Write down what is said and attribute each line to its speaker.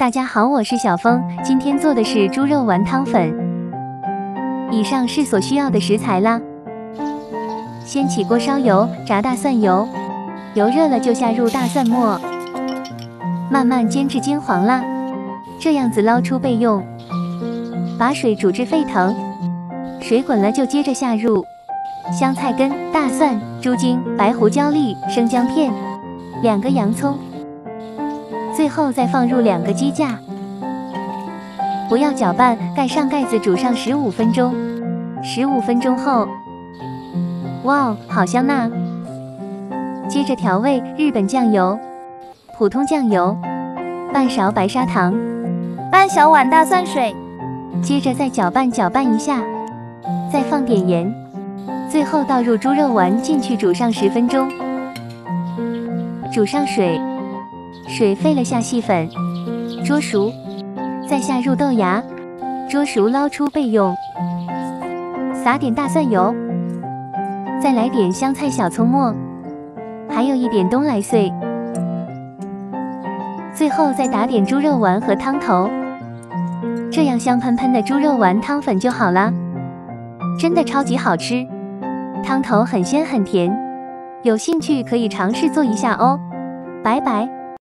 Speaker 1: 大家好，我是小峰，今天做的是猪肉丸汤粉。以上是所需要的食材啦。先起锅烧油，炸大蒜油，油热了就下入大蒜末，慢慢煎至金黄啦。这样子捞出备用。把水煮至沸腾，水滚了就接着下入香菜根、大蒜、猪筋、白胡椒粒、生姜片、2个洋葱。最后再放入2个鸡架，不要搅拌，盖上盖子煮上15分钟。15分钟后，哇，好香呐！接着调味，日本酱油、普通酱油、半勺白砂糖、
Speaker 2: 半小碗大蒜水。
Speaker 1: 接着再搅拌一下，再放点盐，最后倒入猪肉丸进去煮上10分钟。煮上水。水沸了下细粉，焯熟，再下入豆芽，焯熟捞出备用。撒点大蒜油，再来点香菜小葱末，还有一点冬来碎。最后再打点猪肉丸和汤头，这样香喷喷的猪肉丸汤粉就好啦。真的超级好吃，汤头很鲜很甜，有兴趣可以尝试做一下哦。拜拜。